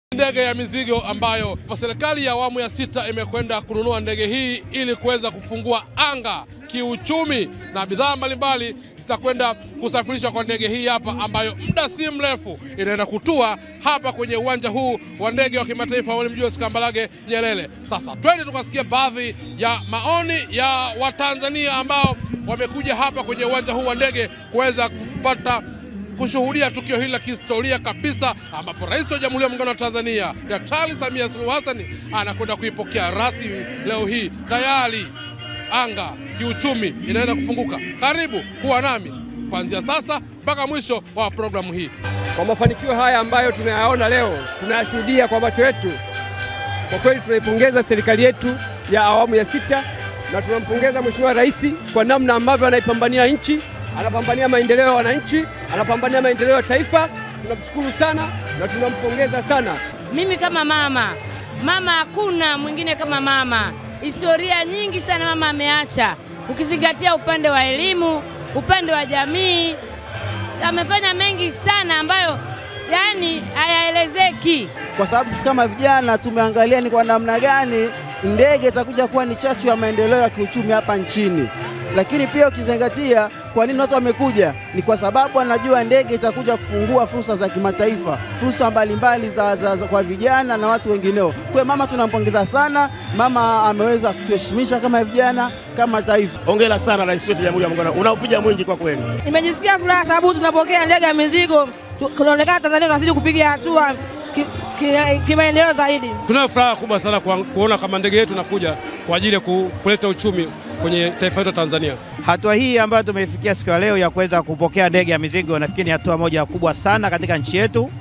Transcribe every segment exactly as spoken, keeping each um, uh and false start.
Ndege ya mizigo ambayo serikali ya awamu ya sita imekwenda kununua ndege hii ili kuweza kufungua anga kiuchumi, na bidhaa mbalimbali zitakwenda kusafirishwa kwa ndege hii hapa, ambayo muda si mrefu inaenda kutua hapa kwenye uwanja huu wa ndege wa kimataifa wa Mwalimu Kambarage Nyerere. Sasa twende tukasikia baadhi ya maoni ya Watanzania ambao wamekuja hapa kwenye uwanja huu wa ndege kuweza kupata kushuhudia tukio hili la kihistoria kabisa, ambapo Rais wa Jamhuri ya Muungano wa Tanzania Daktari Samia Suluhu Hassan anakwenda kuipokea rasmi leo hii. Tayari anga kiuchumi inaenda kufunguka. Karibu kuwa nami kuanzia sasa mpaka mwisho wa programu hii. Kwa mafanikio haya ambayo tunayaona leo, tunayashuhudia kwa macho yetu, kwa kweli tunaipongeza serikali yetu ya awamu ya sita, na tunampongeza Mheshimiwa Rais kwa namna ambavyo anaipambania nchi, anapambania maendeleo ya wananchi, anapambania maendeleo ya taifa. Tunamshukuru sana na tunampongeza sana. Mimi kama mama, mama hakuna mwingine kama mama. Historia nyingi sana mama ameacha, ukizingatia upande wa elimu, upande wa jamii. Amefanya mengi sana ambayo yani hayaelezeki. Kwa sababu sisi kama vijana tumeangalia ni kwa namna gani ndege itakuja kuwa ni chachu ya maendeleo ya kiuchumi hapa nchini. Lakini pia ukizingatia kwa nini watu wamekuja, ni kwa sababu anajua ndege itakuja kufungua fursa za kimataifa, fursa mbalimbali za, za, za kwa vijana na watu wengineo. Kwa mama tunampongeza sana, mama ameweza kutuheshimisha kama vijana, kama taifa. Hongera sana Rais wetu wa Jamhuri ya Muungano, unaupija mwingi kwa kweli. Nimejisikia furaha sababu tunapokea ndege ya mizigo, tunaonekana Tanzania tunazidi kupiga hatua kimaendeleo zaidi. Tuna furaha kubwa sana kuona kama ndege yetu inakuja kwa ajili ya kuleta uchumi kwenye taifa letu Tanzania. Hatua hii ambayo tumeifikia siku ya leo ya kuweza kupokea ndege ya mizigo, nafikiri ni hatua moja kubwa sana katika nchi yetu,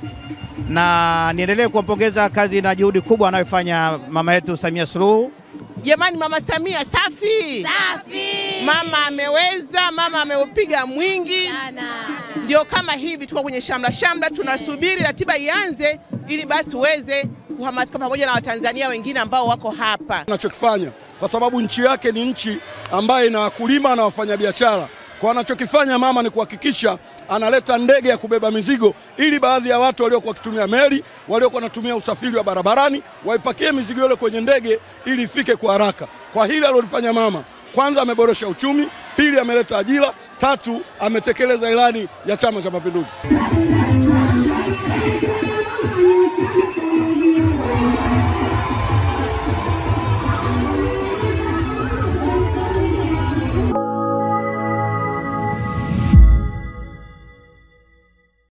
na niendelee kumpongeza kazi na juhudi kubwa anayofanya mama yetu Samia Suluhu. Jamani, mama Samia safi. Safi. Mama ameweza, mama ameupiga mwingi. Sana. Ndio kama hivi tuko kwenye shamla shamla, tunasubiri ratiba ianze ili basi tuweze kuhamasika pamoja na Watanzania wengine ambao wako hapa. Anachokifanya kwa sababu nchi yake ni nchi ambayo ina wakulima na wafanyabiashara. Kwa anachokifanya mama ni kuhakikisha analeta ndege ya kubeba mizigo ili baadhi ya watu waliokuwa wakitumia meli, waliokuwa wanatumia usafiri wa barabarani, waipakie mizigo ile kwenye ndege ili ifike kwa haraka. Kwa hili alilofanya mama, kwanza ameboresha uchumi, pili ameleta ajira, tatu ametekeleza ilani ya Chama cha Mapinduzi.